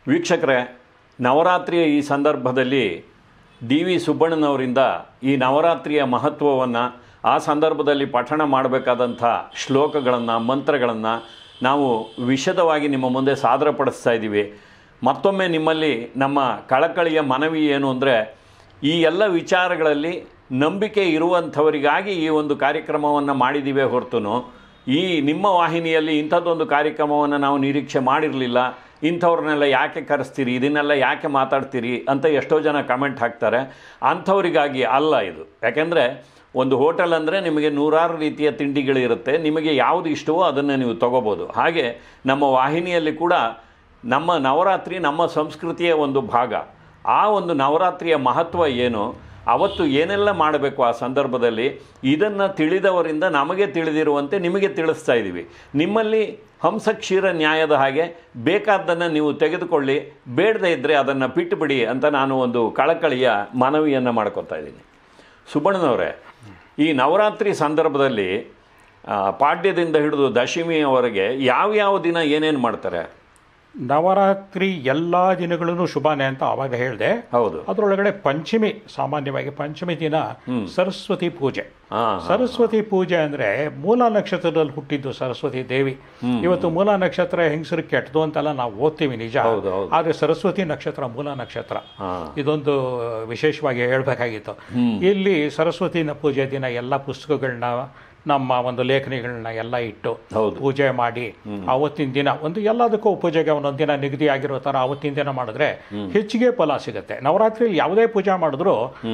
ವೀಕ್ಷಕರೇ, ನವರಾತ್ರಿಯ ಈ ಸಂದರ್ಭದಲ್ಲಿ ಡಿ.ವಿ. ಸುಬ್ಬಣ್ಣನವರಿಂದ ಈ ನವರಾತ್ರಿಯ ಮಹತ್ವವನ್ನು, ಆ ಸಂದರ್ಭದಲ್ಲಿ ಪಠಣ ಮಾಡಬೇಕಾದಂಥ ಶ್ಲೋಕಗಳನ್ನು, ಮಂತ್ರಗಳನ್ನು ನಾವು ವಿಶದವಾಗಿ ನಿಮ್ಮ ಮುಂದೆ ಸಾದರಪಡಿಸ್ತಾ ಇದ್ದೀವಿ. ಮತ್ತೊಮ್ಮೆ ನಿಮ್ಮಲ್ಲಿ ನಮ್ಮ ಕಳಕಳಿಯ ಮನವಿ ಏನು ಅಂದರೆ, ಈ ಎಲ್ಲ ವಿಚಾರಗಳಲ್ಲಿ ನಂಬಿಕೆ ಇರುವಂಥವರಿಗಾಗಿ ಈ ಒಂದು ಕಾರ್ಯಕ್ರಮವನ್ನು ಮಾಡಿದ್ದೀವೇ ಹೊರತು ಈ ನಿಮ್ಮ ವಾಹಿನಿಯಲ್ಲಿ ಇಂಥದ್ದೊಂದು ಕಾರ್ಯಕ್ರಮವನ್ನು ನಾವು ನಿರೀಕ್ಷೆ ಮಾಡಿರಲಿಲ್ಲ, ಇಂಥವ್ರನ್ನೆಲ್ಲ ಯಾಕೆ ಕರೆಸ್ತೀರಿ, ಇದನ್ನೆಲ್ಲ ಯಾಕೆ ಮಾತಾಡ್ತೀರಿ ಅಂತ ಎಷ್ಟೋ ಜನ ಕಮೆಂಟ್ ಹಾಕ್ತಾರೆ. ಅಂಥವರಿಗಾಗಿ ಅಲ್ಲ ಇದು. ಯಾಕೆಂದರೆ ಒಂದು ಹೋಟೆಲ್ ಅಂದರೆ ನಿಮಗೆ ನೂರಾರು ರೀತಿಯ ತಿಂಡಿಗಳಿರುತ್ತೆ, ನಿಮಗೆ ಯಾವುದು ಇಷ್ಟವೋ ಅದನ್ನು ನೀವು ತೊಗೋಬೋದು. ಹಾಗೆ ನಮ್ಮ ವಾಹಿನಿಯಲ್ಲಿ ಕೂಡ ನಮ್ಮ ನವರಾತ್ರಿ ನಮ್ಮ ಸಂಸ್ಕೃತಿಯ ಒಂದು ಭಾಗ. ಆ ಒಂದು ನವರಾತ್ರಿಯ ಮಹತ್ವ ಏನು, ಅವತ್ತು ಏನೆಲ್ಲ ಮಾಡಬೇಕು ಆ ಸಂದರ್ಭದಲ್ಲಿ, ಇದನ್ನು ತಿಳಿದವರಿಂದ ನಮಗೆ ತಿಳಿದಿರುವಂತೆ ನಿಮಗೆ ತಿಳಿಸ್ತಾ ಇದ್ದೀವಿ. ನಿಮ್ಮಲ್ಲಿ ಹಂಸಕ್ಷೀರ ನ್ಯಾಯದ ಹಾಗೆ ಬೇಕಾದ್ದನ್ನು ನೀವು ತೆಗೆದುಕೊಳ್ಳಿ, ಬೇಡದೇ ಇದ್ದರೆ ಅದನ್ನು ಬಿಟ್ಟುಬಿಡಿ ಅಂತ ನಾನು ಒಂದು ಕಳಕಳಿಯ ಮನವಿಯನ್ನು ಮಾಡ್ಕೊತಾ ಇದ್ದೀನಿ. ಸುಬ್ಬಣ್ಣನವರೇ, ಈ ನವರಾತ್ರಿ ಸಂದರ್ಭದಲ್ಲಿ ಪಾಡ್ಯದಿಂದ ಹಿಡಿದು ದಶಮಿಯವರೆಗೆ ಯಾವ್ಯಾವ ದಿನ ಏನೇನು ಮಾಡ್ತಾರೆ? ನವರಾತ್ರಿ ಎಲ್ಲ ದಿನಗಳೂ ಶುಭನೇ ಅಂತ ಆವಾಗ ಹೇಳಿದೆ. ಹೌದು. ಅದರೊಳಗಡೆ ಪಂಚಮಿ, ಸಾಮಾನ್ಯವಾಗಿ ಪಂಚಮಿ ದಿನ ಸರಸ್ವತಿ ಪೂಜೆ. ಸರಸ್ವತಿ ಪೂಜೆ ಅಂದರೆ ಮೂಲ ನಕ್ಷತ್ರದಲ್ಲಿ ಹುಟ್ಟಿದ್ದು ಸರಸ್ವತಿ ದೇವಿ. ಇವತ್ತು ಮೂಲ ನಕ್ಷತ್ರ ಹೆಂಗಸರು ಕೆಟ್ಟದು ಅಂತೆಲ್ಲ ನಾವು ಓದ್ತೀವಿ, ನಿಜ. ಆದರೆ ಸರಸ್ವತಿ ನಕ್ಷತ್ರ ಮೂಲ ನಕ್ಷತ್ರ. ಇದೊಂದು ವಿಶೇಷವಾಗಿ ಹೇಳಬೇಕಾಗಿತ್ತು. ಇಲ್ಲಿ ಸರಸ್ವತಿನ ಪೂಜೆ ದಿನ ಎಲ್ಲ ಪುಸ್ತಕಗಳನ್ನ, ನಮ್ಮ ಒಂದು ಲೇಖನಿಗಳನ್ನ ಎಲ್ಲ ಇಟ್ಟು ಪೂಜೆ ಮಾಡಿ ಆವತ್ತಿನ ದಿನ ಒಂದು ಎಲ್ಲದಕ್ಕೂ ಪೂಜೆಗೆ ಒಂದೊಂದು ದಿನ ನಿಗದಿ ಆಗಿರೋ ಥರ ಆವತ್ತಿನ ದಿನ ಮಾಡಿದ್ರೆ ಹೆಚ್ಚಿಗೆ ಫಲ ಸಿಗುತ್ತೆ. ನವರಾತ್ರಿಯಲ್ಲಿ ಯಾವುದೇ ಪೂಜೆ ಮಾಡಿದ್ರು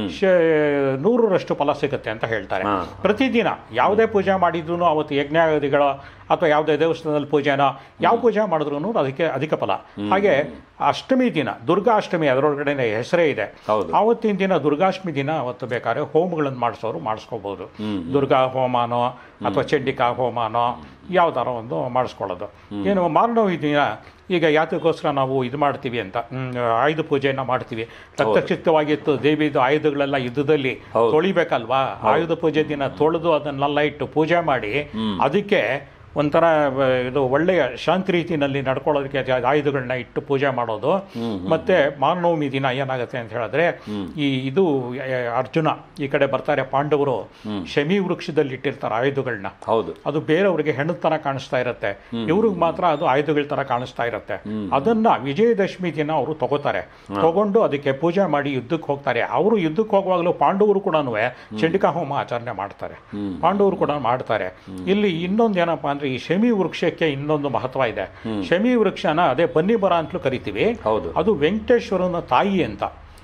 100ರಷ್ಟು ಫಲ ಸಿಗುತ್ತೆ ಅಂತ ಹೇಳ್ತಾರೆ. ಪ್ರತಿದಿನ ಯಾವುದೇ ಪೂಜೆ ಮಾಡಿದ್ರು ಅವತ್ತು ಯಜ್ಞಾದಿಗಳ ಅಥವಾ ಯಾವುದೇ ದೇವಸ್ಥಾನದಲ್ಲಿ ಪೂಜೆನೋ ಯಾವ ಪೂಜೆ ಮಾಡಿದ್ರು ಅದಕ್ಕೆ ಅಧಿಕ ಫಲ. ಹಾಗೆ ಅಷ್ಟಮಿ ದಿನ, ದುರ್ಗಾಷ್ಟಮಿ, ಅದರೊಳಗಡೆ ಹೆಸರೇ ಇದೆ. ಆವತ್ತಿನ ದಿನ ದುರ್ಗಾಷ್ಟಮಿ ದಿನ ಅವತ್ತು ಬೇಕಾದ್ರೆ ಹೋಮಗಳನ್ನು ಮಾಡಿಸೋರು ಮಾಡಿಸ್ಕೋಬಹುದು. ದುರ್ಗಾ ಹೋಮನೋ ಅಥವಾ ಚಂಡಿಕಾ ಹೋಮನೋ ಯಾವ್ದಾರ ಒಂದು ಮಾಡಿಸ್ಕೊಳ್ಳೋದು. ಏನು ಮಾರನೋವಿ ದಿನ ಈಗ ಯಾತಕ್ಕೋಸ್ಕರ ನಾವು ಇದು ಮಾಡ್ತೀವಿ ಅಂತ ಆಯುಧ ಪೂಜೆಯನ್ನು ಮಾಡ್ತೀವಿ. ರಕ್ತಚಿತ್ತವಾಗಿತ್ತು ದೇವಿದು ಆಯುಧಗಳೆಲ್ಲ ಯುದ್ಧದಲ್ಲಿ ತೊಳಿಬೇಕಲ್ವಾ. ಆಯುಧ ಪೂಜೆ ದಿನ ತೊಳೆದು ಅದನ್ನೆಲ್ಲ ಇಟ್ಟು ಪೂಜೆ ಮಾಡಿ ಅದಕ್ಕೆ ಒಂಥರ ಇದು ಒಳ್ಳೆಯ ಶಾಂತಿ ರೀತಿಯಲ್ಲಿ ನಡ್ಕೊಳ್ಳೋದಕ್ಕೆ ಆಯುಧಗಳನ್ನ ಇಟ್ಟು ಪೂಜೆ ಮಾಡೋದು. ಮತ್ತು ಮಾರನವಮಿ ದಿನ ಏನಾಗುತ್ತೆ ಅಂತ ಹೇಳಿದ್ರೆ, ಇದು ಅರ್ಜುನ ಈ ಕಡೆ ಬರ್ತಾರೆ, ಪಾಂಡವರು ಶಮಿ ವೃಕ್ಷದಲ್ಲಿ ಇಟ್ಟಿರ್ತಾರೆ ಆಯುಧಗಳನ್ನ. ಹೌದು. ಅದು ಬೇರೆಯವ್ರಿಗೆ ಹೆಣ್ಣು ತರ ಕಾಣಿಸ್ತಾ ಇರುತ್ತೆ, ಇವ್ರಿಗೆ ಮಾತ್ರ ಅದು ಆಯುಧಗಳ ತರ ಕಾಣಿಸ್ತಾ ಇರುತ್ತೆ. ಅದನ್ನ ವಿಜಯದಶಮಿ ದಿನ ಅವರು ತಗೋತಾರೆ. ತಗೊಂಡು ಅದಕ್ಕೆ ಪೂಜೆ ಮಾಡಿ ಯುದ್ಧಕ್ಕೆ ಹೋಗ್ತಾರೆ. ಅವರು ಯುದ್ಧಕ್ಕೆ ಹೋಗುವಾಗಲೂ ಪಾಂಡವರು ಕೂಡ ಚಂಡಿಕಾ ಹೋಮ ಆಚರಣೆ ಮಾಡ್ತಾರೆ, ಪಾಂಡವರು ಕೂಡ ಮಾಡ್ತಾರೆ. ಇಲ್ಲಿ ಇನ್ನೊಂದು ಏನಪ್ಪಾ ಅಂದ್ರೆ, ಈ ಶಮಿ ವೃಕ್ಷಕ್ಕೆ ಇನ್ನೊಂದು ಮಹತ್ವ ಇದೆ. ಶಮಿ ವೃಕ್ಷನ ಅದೇ ಬನ್ನಿ ಮರ ಅಂತಲೂ ಕರಿತೀವಿ. ಅದು ವೆಂಕಟೇಶ್ವರನ ತಾಯಿ ಅಂತ.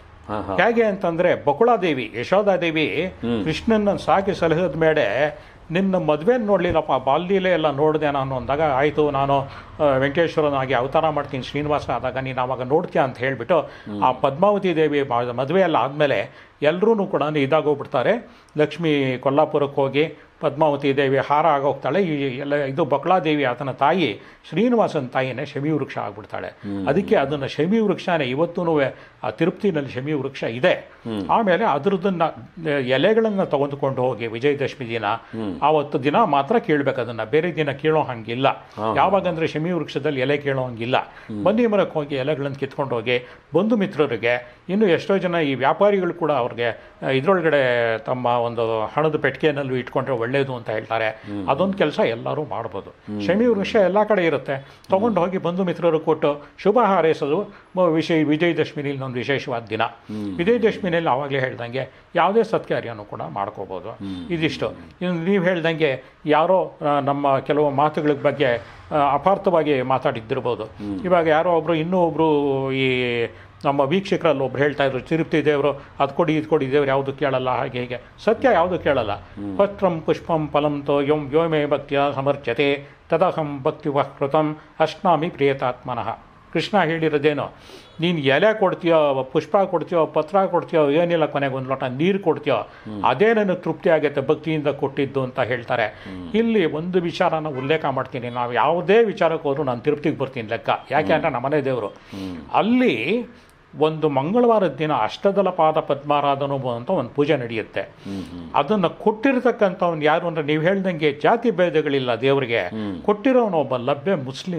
ಹೇಗೆ ಅಂತಂದ್ರೆ, ಬಕುಳಾದೇವಿ, ಯಶೋಧಾದೇವಿ ಕೃಷ್ಣನ ಸಾಕಿ ಸಲಹದ ಮೇಲೆ ನಿನ್ನ ಮದುವೆ ನೋಡ್ಲಿಲ್ಲಪ್ಪ, ಬಾಲ್ಯಲೇ ಎಲ್ಲ ನೋಡಿದೆ ನಾನು ಅಂದಾಗ, ಆಯಿತು ನಾನು ವೆಂಕಟೇಶ್ವರನಾಗಿ ಅವತಾರ ಮಾಡ್ತೀನಿ ಶ್ರೀನಿವಾಸ ಆದಾಗ ನೀನು ಆವಾಗ ನೋಡ್ತೀಯ ಅಂತ ಹೇಳಿಬಿಟ್ಟು ಆ ಪದ್ಮಾವತಿ ದೇವಿ ಮದುವೆ ಎಲ್ಲ ಆದಮೇಲೆ ಎಲ್ಲರೂ ಕೂಡ ಇದಾಗೋಗ್ಬಿಡ್ತಾರೆ. ಲಕ್ಷ್ಮೀ ಕೊಲ್ಲಾಪುರಕ್ಕೆ ಹೋಗಿ ಪದ್ಮಾವತಿ ದೇವಿ ಹಾರ ಆಗೋಗ್ತಾಳೆ. ಈ ಎಲ್ಲ ಇದು ಬಕುಳಾದೇವಿ ಆತನ ತಾಯಿ, ಶ್ರೀನಿವಾಸನ ತಾಯಿನೇ ಶಮಿ ವೃಕ್ಷ ಆಗ್ಬಿಡ್ತಾಳೆ. ಅದಕ್ಕೆ ಅದನ್ನು ಶಮಿ ವೃಕ್ಷನೇ ಇವತ್ತೂ ಆ ತಿರುಪತಿನಲ್ಲಿ ಶಮಿ ವೃಕ್ಷ ಇದೆ. ಆಮೇಲೆ ಅದ್ರದನ್ನ ಎಲೆಗಳನ್ನು ತೆಗೆದುಕೊಂಡು ಹೋಗಿ ವಿಜಯದಶಮಿ ದಿನ ಆವತ್ತು ದಿನ ಮಾತ್ರ ಕೀಳ್ಬೇಕು, ಅದನ್ನು ಬೇರೆ ದಿನ ಕೀಳೋ ಹಂಗಿಲ್ಲ. ಯಾವಾಗಂದ್ರೆ ಶಮಿ ವೃಕ್ಷದಲ್ಲಿ ಎಲೆ ಕೀಳೋ ಹಂಗಿಲ್ಲ. ಬನ್ನಿ ಮರಕ್ಕೆ ಹೋಗಿ ಎಲೆಗಳನ್ನು ಕಿತ್ಕೊಂಡು ಹೋಗಿ ಬಂಧು ಮಿತ್ರರಿಗೆ, ಇನ್ನು ಎಷ್ಟೋ ಜನ ಈ ವ್ಯಾಪಾರಿಗಳು ಕೂಡ ಅವ್ರಿಗೆ ಇದರೊಳಗಡೆ ತಮ್ಮ ಒಂದು ಹಣದ ಪೆಟ್ಟಿಗೆನಲ್ಲೂ ಇಟ್ಕೊಂಡ್ರೆ ಒಳ್ಳೇದು ಅಂತ ಹೇಳ್ತಾರೆ. ಅದೊಂದು ಕೆಲಸ ಎಲ್ಲರೂ ಮಾಡ್ಬೋದು. ಶಮಿ ವೃಕ್ಷ ಎಲ್ಲ ಕಡೆ ಇರುತ್ತೆ. ತಗೊಂಡು ಹೋಗಿ ಬಂಧು ಮಿತ್ರರು ಕೊಟ್ಟು ಶುಭ ಹಾರೈಸೋದು ವಿಜಯದಶಮಿನಲ್ಲಿ ಒಂದು ವಿಶೇಷವಾದ ದಿನ. ವಿಜಯದಶಮಿನಲ್ಲಿ ಆವಾಗಲೇ ಹೇಳ್ದಂಗೆ ಯಾವುದೇ ಸತ್ಕಾರ್ಯನೂ ಕೂಡ ಮಾಡ್ಕೋಬೋದು. ಇದಿಷ್ಟು. ಇನ್ನು ನೀವು ಹೇಳ್ದಂಗೆ ಯಾರೋ ನಮ್ಮ ಕೆಲವು ಮಾತುಗಳ ಬಗ್ಗೆ ಅಪಾರ್ಥವಾಗಿ ಮಾತಾಡಿದ್ದಿರ್ಬೋದು. ಇವಾಗ ಯಾರೋ ಒಬ್ಬರು ಇನ್ನೂ ಒಬ್ಬರು ಈ ನಮ್ಮ ವೀಕ್ಷಕರಲ್ಲಿ ಒಬ್ರು ಹೇಳ್ತಾ ಇದ್ರು, ತಿರುಪತಿ ದೇವರು ಅದು ಕೊಡಿ ಇದು ಕೊಡಿ, ದೇವ್ರು ಯಾವುದು ಕೇಳಲ್ಲ, ಹಾಗೆ ಹೀಗೆ. ಸತ್ಯ ಯಾವುದು ಕೇಳಲ್ಲ. ಪತ್ರಂ ಪುಷ್ಪಂ ಫಲಂ ತೋ ವ್ಯೋಮೇ ಭಕ್ತಿಯ ಸಮರ್ಚತೆ ತದಹಂ ಭಕ್ತಿ ವಹೃತಂ ಅಶ್ನಾಮಿ ಪ್ರಿಯತಾತ್ಮನಃ. ಕೃಷ್ಣ ಹೇಳಿರೋದೇನು, ನೀನು ಎಲೆ ಕೊಡ್ತೀಯೋ, ಪುಷ್ಪ ಕೊಡ್ತೀಯೋ, ಪತ್ರ ಕೊಡ್ತೀಯೋ, ಏನಿಲ್ಲ, ಕೊನೆಗೆ ಒಂದು ಲೋಟ ನೀರು ಕೊಡ್ತೀಯೋ, ಅದೇ ನನಗೆ ತೃಪ್ತಿ ಆಗುತ್ತೆ ಭಕ್ತಿಯಿಂದ ಕೊಟ್ಟಿದ್ದು ಅಂತ ಹೇಳ್ತಾರೆ. ಇಲ್ಲಿ ಒಂದು ವಿಚಾರನ ಉಲ್ಲೇಖ ಮಾಡ್ತೀನಿ. ನಾವು ಯಾವುದೇ ವಿಚಾರಕ್ಕೆ ಹೋದ್ರು ನಾನು ತಿರುಪತಿಗೆ ಬರ್ತೀನಿ ಲೆಕ್ಕ. ಯಾಕೆ ಅಂದರೆ ನಮ್ಮನೆ ದೇವರು. ಅಲ್ಲಿ ಒಂದು ಮಂಗಳವಾರದ ದಿನ ಅಷ್ಟದಲ ಪಾದ ಪದ್ಮಾರಾಧನೋ ಅಂತ ಒಂದು ಪೂಜೆ ನಡೆಯುತ್ತೆ. ಅದನ್ನು ಕೊಟ್ಟಿರ್ತಕ್ಕಂಥವ್ನು ಯಾರು ಅಂದರೆ, ನೀವು ಹೇಳ್ದಂಗೆ ಜಾತಿ ಭೇದಗಳಿಲ್ಲ ದೇವರಿಗೆ. ಕೊಟ್ಟಿರೋನು ಒಬ್ಬ ಲಭ್ಯ ಮುಸ್ಲಿಮು.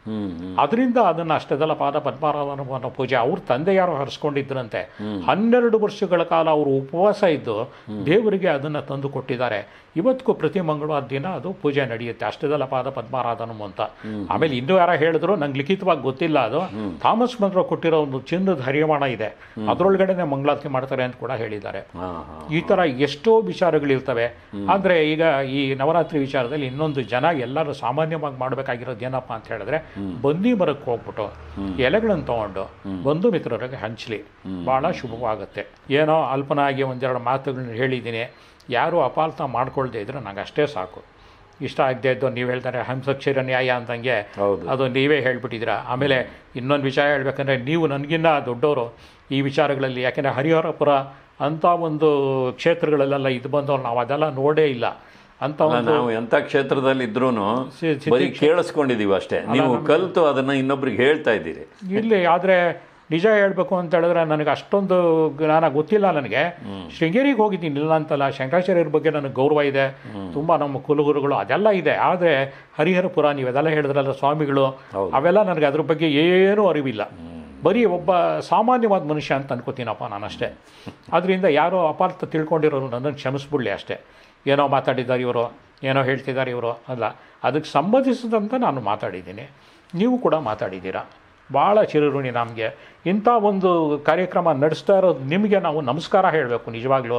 ಅದರಿಂದ ಅದನ್ನು ಅಷ್ಟದಲ್ಲ ಪಾದ ಪದ್ಮಾರಾಧನ ಪೂಜೆ ಅವ್ರ ತಂದೆ ಯಾರು ಹರಿಸ್ಕೊಂಡಿದ್ರಂತೆ 12 ವರ್ಷಗಳ ಕಾಲ ಅವರು ಉಪವಾಸ ಇದ್ದು ದೇವರಿಗೆ ಅದನ್ನು ತಂದು ಕೊಟ್ಟಿದ್ದಾರೆ. ಇವತ್ತಿಗೂ ಪ್ರತಿ ಮಂಗಳವಾರ ದಿನ ಅದು ಪೂಜೆ ನಡೆಯುತ್ತೆ, ಅಷ್ಟದಲ್ಲ ಪಾದ ಪದ್ಮಾರಾಧನಂ ಅಂತ. ಆಮೇಲೆ ಇನ್ನೂ ಯಾರ ಹೇಳಿದ್ರು, ನಂಗೆ ಲಿಖಿತವಾಗಿ ಗೊತ್ತಿಲ್ಲ, ಅದು ಥಾಮಸ್ ಮನ್ರೋ ಕೊಟ್ಟಿರೋ ಒಂದು ಚಿನ್ನದ ಹರಿವಾಣ ಇದೆ, ಅದರೊಳಗಡೆನೆ ಮಂಗಳಾರತಿ ಮಾಡ್ತಾರೆ ಅಂತ ಕೂಡ ಹೇಳಿದ್ದಾರೆ. ಈ ಥರ ಎಷ್ಟೋ ವಿಚಾರಗಳಿರ್ತವೆ. ಆದರೆ ಈಗ ಈ ನವರಾತ್ರಿ ವಿಚಾರದಲ್ಲಿ ಇನ್ನೊಂದು ಜನ ಎಲ್ಲರೂ ಸಾಮಾನ್ಯವಾಗಿ ಮಾಡಬೇಕಾಗಿರೋದು ಏನಪ್ಪ ಅಂತ ಹೇಳಿದ್ರೆ, ಬಂದಿ ಮರಕ್ಕೆ ಹೋಗ್ಬಿಟ್ಟು ಎಲೆಗಳನ್ನು ತಗೊಂಡು ಬಂಧು ಮಿತ್ರರಿಗೆ ಹಂಚಲಿ, ಭಾಳ ಶುಭವಾಗುತ್ತೆ. ಏನೋ ಅಲ್ಪನಾಗಿ ಒಂದೆರಡು ಮಾತುಗಳನ್ನ ಹೇಳಿದ್ದೀನಿ, ಯಾರು ಅಪಾರ್ಥ ಮಾಡ್ಕೊಳ್ದೇ ಇದ್ರೆ ನಂಗೆ ಅಷ್ಟೇ ಸಾಕು. ಇಷ್ಟ ಆಗದೆ ಇದ್ದು ನೀವು ಹೇಳ್ತಾರೆ ಹಂಸಕ್ಷರ ನ್ಯಾಯ ಅಂತಂಗೆ ಅದು ನೀವೇ ಹೇಳ್ಬಿಟ್ಟಿದ್ದೀರಾ. ಆಮೇಲೆ ಇನ್ನೊಂದು ವಿಷಯ ಹೇಳ್ಬೇಕಂದ್ರೆ, ನೀವು ನನಗಿನ್ನ ದೊಡ್ಡವರು ಈ ವಿಚಾರಗಳಲ್ಲಿ. ಯಾಕೆಂದರೆ ಹರಿಹರಪುರ ಅಂಥ ಒಂದು ಕ್ಷೇತ್ರಗಳಲ್ಲೆಲ್ಲ ಇದು ಬಂದವ್ರು ನಾವು ಅದೆಲ್ಲ ನೋಡೇ ಇಲ್ಲ. ಅಂತ ನಾವು ಎಂಥ ಕ್ಷೇತ್ರದಲ್ಲಿ ಇದ್ರೂ ಬರೀ ಕೇಳಿಸ್ಕೊಂಡಿದ್ದೀವಿ ಅಷ್ಟೇ, ನೀವು ಕಲಿತು ಅದನ್ನು ಇನ್ನೊಬ್ರಿಗೆ ಹೇಳ್ತಾ ಇದ್ದೀರಿ ಇಲ್ಲಿ. ಆದರೆ ನಿಜ ಹೇಳಬೇಕು ಅಂತ ಹೇಳಿದ್ರೆ ನನಗೆ ಅಷ್ಟೊಂದು ಜ್ಞಾನ ಗೊತ್ತಿಲ್ಲ. ನನಗೆ ಶೃಂಗೇರಿಗೆ ಹೋಗಿದ್ದೀನಿ, ಇಲ್ಲ ಅಂತಲ್ಲ, ಶಂಕರಾಚಾರ್ಯರ ಬಗ್ಗೆ ನನಗೆ ಗೌರವ ಇದೆ, ತುಂಬ ನಮ್ಮ ಕುಲಗುರುಗಳು ಅದೆಲ್ಲ ಇದೆ. ಆದರೆ ಹರಿಹರಪುರ ನೀವು ಅದೆಲ್ಲ ಹೇಳಿದ್ರಲ್ಲ ಸ್ವಾಮಿಗಳು, ಅವೆಲ್ಲ ನನಗೆ ಅದ್ರ ಬಗ್ಗೆ ಏನೂ ಅರಿವಿಲ್ಲ. ಬರೀ ಒಬ್ಬ ಸಾಮಾನ್ಯವಾದ ಮನುಷ್ಯ ಅಂತ ಅನ್ಕೋತೀನಪ್ಪ ನಾನಷ್ಟೇ. ಅದರಿಂದ ಯಾರೋ ಅಪಾರ್ಥ ತಿಳ್ಕೊಂಡಿರೋರು ನನ್ನನ್ನು ಕ್ಷಮಿಸ್ಬಿಡ್ಲಿ ಅಷ್ಟೇ. ಏನೋ ಮಾತಾಡಿದ್ದಾರೆ ಇವರು, ಏನೋ ಹೇಳ್ತಿದ್ದಾರೆ ಇವರು, ಅಲ್ಲ, ಅದಕ್ಕೆ ಸಂಬಂಧಿಸಿದಂತೆ ನಾನು ಮಾತಾಡಿದ್ದೀನಿ, ನೀವು ಕೂಡ ಮಾತಾಡಿದ್ದೀರಾ. ಭಾಳ ಚಿರಋಣಿ ನಮಗೆ. ಇಂಥ ಒಂದು ಕಾರ್ಯಕ್ರಮ ನಡೆಸ್ತಾ ಇರೋದು ನಿಮಗೆ ನಾವು ನಮಸ್ಕಾರ ಹೇಳಬೇಕು ನಿಜವಾಗ್ಲೂ.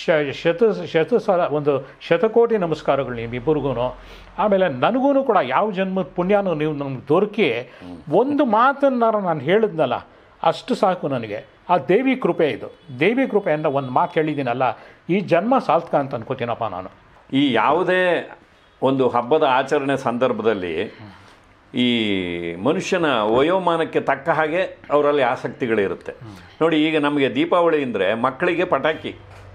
ಒಂದು ಶತಕೋಟಿ ನಮಸ್ಕಾರಗಳು ನಿಮ್ಮಿಬ್ಬರಿಗೂ. ಆಮೇಲೆ ನನಗೂ ಕೂಡ ಯಾವ ಜನ್ಮದ ಪುಣ್ಯನೂ ನೀವು ನಮ್ಗೆ ದೊರಕಿ ಒಂದು ಮಾತನ್ನು ನಾನು ಹೇಳಿದ್ನಲ್ಲ ಅಷ್ಟು ಸಾಕು ನನಗೆ. ಆ ದೇವಿ ಕೃಪೆ ಇದು. ದೇವಿ ಕೃಪೆಯಿಂದ ಒಂದು ಮಾತು ಹೇಳಿದ್ದೀನಲ್ಲ, ಈ ಜನ್ಮ ಸಾರ್ಥಕ ಅಂತ ಅನ್ಕೋತೀನಪ್ಪ ನಾನು. ಈ ಯಾವುದೇ ಒಂದು ಹಬ್ಬದ ಆಚರಣೆ ಸಂದರ್ಭದಲ್ಲಿ ಈ ಮನುಷ್ಯನ ವಯೋಮಾನಕ್ಕೆ ತಕ್ಕ ಹಾಗೆ ಅವರಲ್ಲಿ ಆಸಕ್ತಿಗಳಿರುತ್ತೆ ನೋಡಿ. ಈಗ ನಮಗೆ ದೀಪಾವಳಿ ಅಂದರೆ ಮಕ್ಕಳಿಗೆ ಪಟಾಕಿ,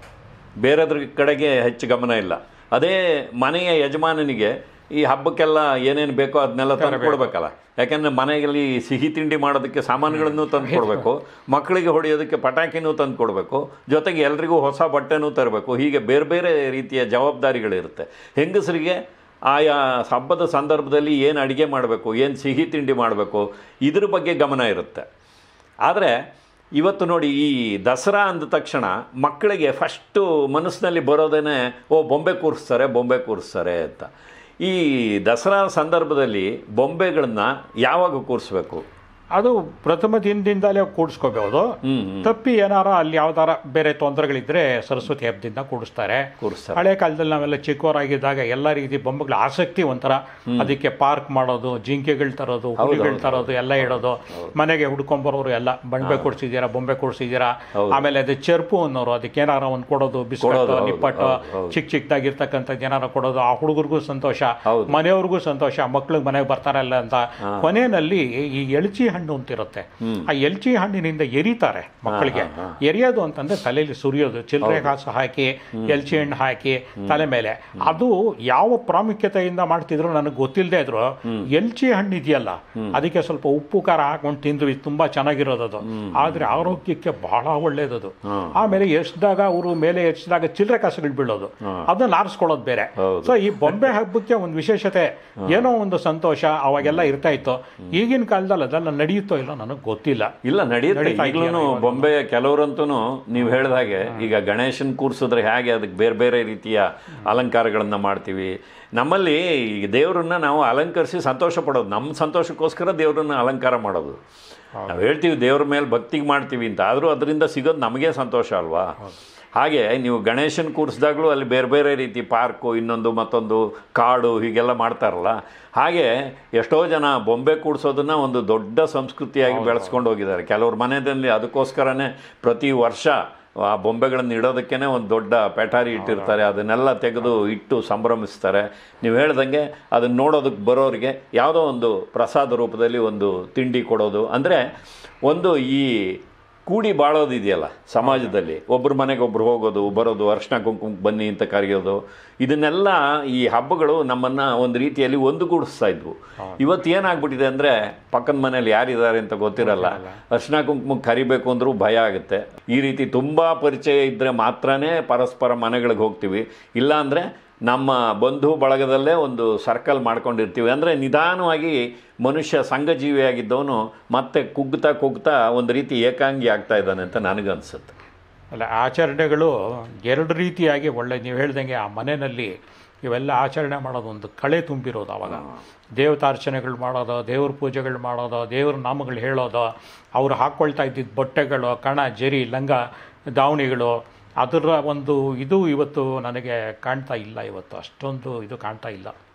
ಬೇರೆದ್ರ ಕಡೆಗೆ ಹೆಚ್ಚು ಗಮನ ಇಲ್ಲ. ಅದೇ ಮನೆಯ ಯಜಮಾನನಿಗೆ ಈ ಹಬ್ಬಕ್ಕೆಲ್ಲ ಏನೇನು ಬೇಕೋ ಅದನ್ನೆಲ್ಲ ತಂದು ಕೊಡಬೇಕಲ್ಲ. ಯಾಕೆಂದರೆ ಮನೆಯಲ್ಲಿ ಸಿಹಿ ತಿಂಡಿ ಮಾಡೋದಕ್ಕೆ ಸಾಮಾನುಗಳನ್ನು ತಂದು ಕೊಡಬೇಕು, ಮಕ್ಕಳಿಗೆ ಹೊಡೆಯೋದಕ್ಕೆ ಪಟಾಕಿನೂ ತಂದು ಕೊಡಬೇಕು, ಜೊತೆಗೆ ಎಲ್ರಿಗೂ ಹೊಸ ಬಟ್ಟೆನೂ ತರಬೇಕು. ಹೀಗೆ ಬೇರೆ ಬೇರೆ ರೀತಿಯ ಜವಾಬ್ದಾರಿಗಳಿರುತ್ತೆ. ಹೆಂಗಸರಿಗೆ ಆಯಾ ಹಬ್ಬದ ಸಂದರ್ಭದಲ್ಲಿ ಏನು ಅಡುಗೆ ಮಾಡಬೇಕು, ಏನು ಸಿಹಿ ತಿಂಡಿ ಮಾಡಬೇಕು, ಇದ್ರ ಬಗ್ಗೆ ಗಮನ ಇರುತ್ತೆ. ಆದರೆ ಇವತ್ತು ನೋಡಿ, ಈ ದಸರಾ ಅಂದ ತಕ್ಷಣ ಮಕ್ಕಳಿಗೆ ಫಸ್ಟು ಮನಸ್ಸಿನಲ್ಲಿ ಬರೋದೇನೆ ಬೊಂಬೆ ಕೂರಿಸ್ತಾರೆ ಅಂತ. ಈ ದಸರಾ ಸಂದರ್ಭದಲ್ಲಿ ಬೊಂಬೆಗಳನ್ನ ಯಾವಾಗ ಕೂರಿಸ್ಬೇಕು? ಅದು ಪ್ರಥಮ ದಿನದಿಂದಲೇ ಕೂಡಿಸ್ಕೋಬಹುದು. ತಪ್ಪಿ ಏನಾರ ಅಲ್ಲಿ ಯಾವ್ದಾರ ಬೇರೆ ತೊಂದರೆಗಳಿದ್ರೆ ಸರಸ್ವತಿ ಹಬ್ಬದಿಂದ ಕೂಡಿಸ್ತಾರೆ. ಹಳೆ ಕಾಲದಲ್ಲಿ ನಾವೆಲ್ಲ ಚಿಕ್ಕವರಾಗಿದ್ದಾಗ ಎಲ್ಲ ರೀತಿ ಬೊಂಬೆಗಳ ಆಸಕ್ತಿ ಒಂಥರ, ಅದಕ್ಕೆ ಪಾರ್ಕ್ ಮಾಡೋದು, ಜಿಂಕೆಗಳು ತರೋದು, ಹುಲಿಗಳು ತರೋದು ಎಲ್ಲ ಇಡೋದು, ಮನೆಗೆ ಹುಡ್ಕೊಂಬರೋರು ಎಲ್ಲ ಬೊಂಬೆ ಕೊಡಿಸಿದ್ದೀರಾ. ಆಮೇಲೆ ಅದು ಚೆರ್ಪು ಅನ್ನೋರು, ಅದಕ್ಕೆ ಏನಾರ ಒಂದು ಕೊಡೋದು, ಬಿಸ್ಕಟ್ ನಿಪ್ಪಟ್ಟು ಚಿಕ್ಕದಾಗಿರ್ತಕ್ಕಂಥದ್ದು ಏನಾರ ಕೊಡೋದು. ಆ ಹುಡುಗರಿಗೂ ಸಂತೋಷ, ಮನೆಯವ್ರಿಗೂ ಸಂತೋಷ, ಮಕ್ಳಿಗೆ ಮನೆಗೆ ಬರ್ತಾರಲ್ಲ ಅಂತ. ಕೊನೆಯಲ್ಲಿ ಈ ಎಳ್ಚಿ ಹಣ್ಣು ಅಂತಿರುತ್ತೆ, ಆ ಎಲ್ಚಿ ಹಣ್ಣಿನಿಂದ ಎರಿತಾರೆ ಮಕ್ಕಳಿಗೆ. ಎರಿಯೋದು ಅಂತಂದ್ರೆ ತಲೆಯಲ್ಲಿ ಸುರಿಯೋದು, ಚಿಲ್ಲರೆ ಕಾಸು ಹಾಕಿ ಎಲ್ಚಿ ಹಣ್ಣು ಹಾಕಿ ತಲೆ ಮೇಲೆ. ಅದು ಯಾವ ಪ್ರಾಮುಖ್ಯತೆಯಿಂದ ಮಾಡ್ತಿದ್ರು ನನಗೆ ಗೊತ್ತಿಲ್ಲದೆ ಇದ್ರು. ಎಲ್ಚಿ ಹಣ್ಣು ಇದೆಯಲ್ಲ, ಅದಕ್ಕೆ ಸ್ವಲ್ಪ ಉಪ್ಪು ಖಾರ ಹಾಕೊಂಡು ತಿಂದ್ವಿ, ತುಂಬಾ ಚೆನ್ನಾಗಿರೋದು ಅದು. ಆದ್ರೆ ಆರೋಗ್ಯಕ್ಕೆ ಬಹಳ ಒಳ್ಳೇದದು. ಆಮೇಲೆ ಎಷ್ಟಿದಾಗ ಅವರು ಮೇಲೆ ಎಷ್ಟಿದಾಗ ಚಿಲ್ಲರೆ ಕಾಸುಗಳು ಬೀಳೋದು, ಅದನ್ನ ಆರಿಸ್ಕೊಳ್ಳೋದು ಬೇರೆ. ಸೊ ಈ ಬೊಂಬೆ ಹಬ್ಬಕ್ಕೆ ಒಂದು ವಿಶೇಷತೆ, ಏನೋ ಒಂದು ಸಂತೋಷ ಅವಾಗೆಲ್ಲ ಇರ್ತಾ ಇತ್ತು. ಈಗಿನ ಕಾಲದಲ್ಲಿ ಅದೆಲ್ಲ ನಡೆಯುತ್ತೋ ಇಲ್ಲ ನನಗೆ ಗೊತ್ತಿಲ್ಲ. ಇಲ್ಲ, ನಡೆಯುತ್ತೆ ಈಗಲೂ ಬೊಂಬೆ. ಕೆಲವರಂತೂ ನೀವು ಹೇಳಿದ ಹಾಗೆ ಈಗ ಗಣೇಶನ್ ಕೂರಿಸಿದ್ರೆ ಹೇಗೆ ಅದಕ್ಕೆ ಬೇರೆ ಬೇರೆ ರೀತಿಯ ಅಲಂಕಾರಗಳನ್ನು ಮಾಡ್ತೀವಿ. ನಮ್ಮಲ್ಲಿ ಈಗ ದೇವರನ್ನ ನಾವು ಅಲಂಕರಿಸಿ ಸಂತೋಷ ಪಡೋದು, ನಮ್ಮ ಸಂತೋಷಕ್ಕೋಸ್ಕರ ದೇವರನ್ನ ಅಲಂಕಾರ ಮಾಡೋದು. ನಾವು ಹೇಳ್ತೀವಿ ದೇವ್ರ ಮೇಲೆ ಭಕ್ತಿಗೆ ಮಾಡ್ತೀವಿ ಅಂತ, ಆದರೂ ಅದರಿಂದ ಸಿಗೋದು ನಮಗೆ ಸಂತೋಷ ಅಲ್ವಾ. ಹಾಗೆ ನೀವು ಗಣೇಶನ್ ಕೂರಿಸಿದಾಗಲೂ ಅಲ್ಲಿ ಬೇರೆ ಬೇರೆ ರೀತಿ ಪಾರ್ಕು, ಇನ್ನೊಂದು ಮತ್ತೊಂದು ಕಾಡು, ಹೀಗೆಲ್ಲ ಮಾಡ್ತಾರಲ್ಲ. ಹಾಗೆ ಎಷ್ಟೋ ಜನ ಬೊಂಬೆ ಕೂಡಿಸೋದನ್ನು ಒಂದು ದೊಡ್ಡ ಸಂಸ್ಕೃತಿಯಾಗಿ ಬೆಳೆಸ್ಕೊಂಡು ಹೋಗಿದ್ದಾರೆ. ಕೆಲವ್ರ ಮನೆಯಲ್ಲಿ ಅದಕ್ಕೋಸ್ಕರನೇ ಪ್ರತಿ ವರ್ಷ ಆ ಬೊಂಬೆಗಳನ್ನು ಇಡೋದಕ್ಕೇ ಒಂದು ದೊಡ್ಡ ಪೆಟಾರಿ ಇಟ್ಟಿರ್ತಾರೆ, ಅದನ್ನೆಲ್ಲ ತೆಗೆದು ಇಟ್ಟು ಸಂಭ್ರಮಿಸ್ತಾರೆ. ನೀವು ಹೇಳ್ದಂಗೆ ಅದನ್ನು ನೋಡೋದಕ್ಕೆ ಬರೋರಿಗೆ ಯಾವುದೋ ಒಂದು ಪ್ರಸಾದ ರೂಪದಲ್ಲಿ ಒಂದು ತಿಂಡಿ ಕೊಡೋದು. ಅಂದರೆ ಒಂದು ಈ ಕೂಡಿ ಬಾಳೋದಿದೆಯಲ್ಲ ಸಮಾಜದಲ್ಲಿ, ಒಬ್ಬರ ಮನೆಗೆ ಒಬ್ರು ಹೋಗೋದು ಬರೋದು, ಅರ್ಶಿನ ಕುಂಕುಮಕ್ಕೆ ಬನ್ನಿ ಅಂತ ಕರೆಯೋದು, ಇದನ್ನೆಲ್ಲ ಈ ಹಬ್ಬಗಳು ನಮ್ಮನ್ನು ಒಂದು ರೀತಿಯಲ್ಲಿ ಒಂದುಗೂಡಿಸ್ತಾ ಇದ್ವು. ಇವತ್ತು ಏನಾಗ್ಬಿಟ್ಟಿದೆ ಅಂದರೆ, ಪಕ್ಕದ ಮನೇಲಿ ಯಾರಿದ್ದಾರೆ ಅಂತ ಗೊತ್ತಿರಲ್ಲ, ಅರ್ಶಿನ ಕುಂಕುಮಕ್ಕೆ ಕರಿಬೇಕು ಅಂದರೂ ಭಯ ಆಗುತ್ತೆ. ಈ ರೀತಿ ತುಂಬ ಪರಿಚಯ ಇದ್ದರೆ ಮಾತ್ರನೇ ಪರಸ್ಪರ ಮನೆಗಳಿಗೆ ಹೋಗ್ತೀವಿ. ಇಲ್ಲ ಅಂದರೆ ನಮ್ಮ ಬಂಧು ಬಳಗದಲ್ಲೇ ಒಂದು ಸರ್ಕಲ್ ಮಾಡ್ಕೊಂಡಿರ್ತೀವಿ. ಅಂದರೆ ನಿಧಾನವಾಗಿ ಮನುಷ್ಯ ಸಂಘಜೀವಿಯಾಗಿದ್ದವನು ಮತ್ತೆ ಕುಗ್ತಾ ಒಂದು ರೀತಿ ಏಕಾಂಗಿ ಆಗ್ತಾ ಇದ್ದಾನೆ ಅಂತ ನನಗನ್ಸುತ್ತೆ. ಅಲ್ಲ, ಆಚರಣೆಗಳು ಎರಡು ರೀತಿಯಾಗಿ ಒಳ್ಳೆ, ನೀವು ಹೇಳ್ದಂಗೆ ಆ ಮನೆಯಲ್ಲಿ ಇವೆಲ್ಲ ಆಚರಣೆ ಮಾಡೋದು ಒಂದು ಕಳೆ ತುಂಬಿರೋದು. ಆವಾಗ ದೇವತಾರ್ಚನೆಗಳು ಮಾಡೋದು, ದೇವ್ರ ಪೂಜೆಗಳು ಮಾಡೋದು, ದೇವ್ರ ನಾಮಗಳು ಹೇಳೋದು, ಅವರು ಹಾಕ್ಕೊಳ್ತಾ ಇದ್ದಿದ್ದು ಬಟ್ಟೆಗಳು, ಕಣ, ಜರಿ, ಲಂಗ, ದಾವಣಿಗಳು, ಅದರ ಒಂದು ಇದು ಇವತ್ತು ನನಗೆ ಕಾಣ್ತಾ ಇಲ್ಲ. ಇವತ್ತು ಅಷ್ಟೊಂದು ಇದು ಕಾಣ್ತಾ ಇಲ್ಲ.